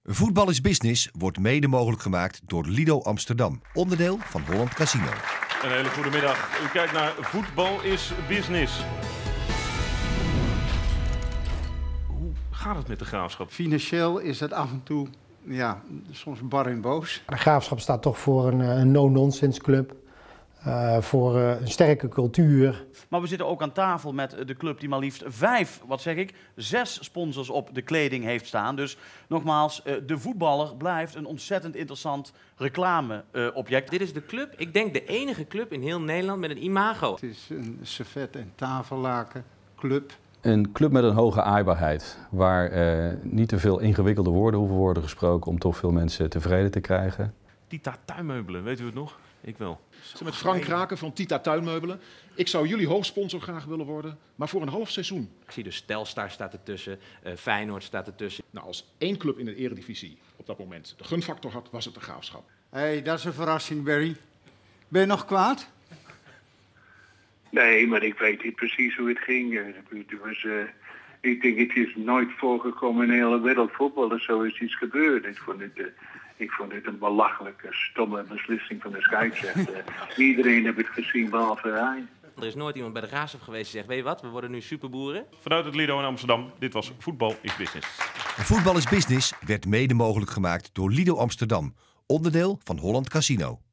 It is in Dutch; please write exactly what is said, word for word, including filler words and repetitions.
Voetbal is Business wordt mede mogelijk gemaakt door Lido Amsterdam, onderdeel van Holland Casino. Een hele goede middag. U kijkt naar Voetbal is Business. Hoe gaat het met de Graafschap? Financieel is het af en toe ja, soms bar en boos. De Graafschap staat toch voor een, een no-nonsense club. Uh, voor uh, een sterke cultuur. Maar we zitten ook aan tafel met de club die maar liefst vijf, wat zeg ik, zes sponsors op de kleding heeft staan. Dus nogmaals, uh, de voetballer blijft een ontzettend interessant reclameobject. Uh, Dit is de club, ik denk de enige club in heel Nederland met een imago. Het is een servet- en tafellaken club. Een club met een hoge aaibaarheid, waar uh, niet te veel ingewikkelde woorden hoeven worden gesproken om toch veel mensen tevreden te krijgen. Tita Tuinmeubelen, weet u het nog? Ik wel. Met Frank Kraken van Tita Tuinmeubelen. Ik zou jullie hoofdsponsor graag willen worden, maar voor een half seizoen. Ik zie dus Telstar staat ertussen, uh, Feyenoord staat ertussen. Nou, als één club in de eredivisie op dat moment de gunfactor had, was het de Graafschap. Hé, hey, dat is een verrassing, Barry. Ben je nog kwaad? Nee, maar ik weet niet precies hoe het ging. Het was, uh, ik denk, het is nooit voorgekomen in de hele wereldvoetbal dat zoiets iets gebeurd. Ik vond het... Uh, Ik vond dit een belachelijke, stomme beslissing van de scheidsrechter. Iedereen heeft het gezien, behalve hij. Er is nooit iemand bij de Graafschap geweest die zegt, weet je wat, we worden nu superboeren. Vanuit het Lido in Amsterdam, dit was Voetbal is Business. Voetbal is Business werd mede mogelijk gemaakt door Lido Amsterdam, onderdeel van Holland Casino.